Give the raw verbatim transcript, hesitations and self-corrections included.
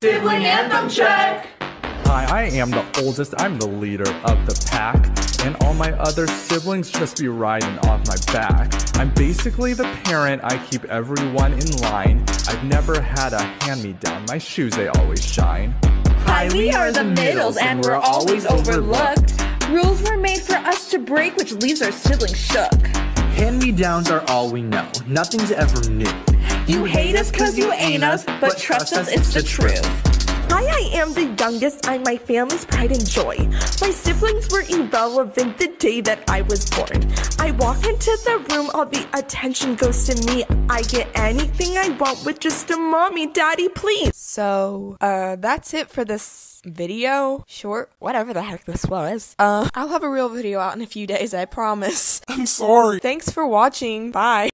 Sibling anthem check! Hi, I am the oldest, I'm the leader of the pack, and all my other siblings just be riding off my back. I'm basically the parent, I keep everyone in line. I've never had a hand-me-down, my shoes they always shine. Hi, we are the middles and we're always overlooked. Rules were made for us to break, which leaves our siblings shook. Hand-me-downs are all we know, nothing's ever new. You hate us cause you ain't us, but trust us, it's the truth. Hi, I am the youngest, I'm my family's pride and joy. My siblings were irrelevant the day that I was born. I walk into the room, all the attention goes to me. I get anything I want with just a mommy, daddy, please. So, uh, that's it for this video, short, whatever the heck this was. Uh, I'll have a real video out in a few days, I promise. I'm sorry. Thanks for watching, bye.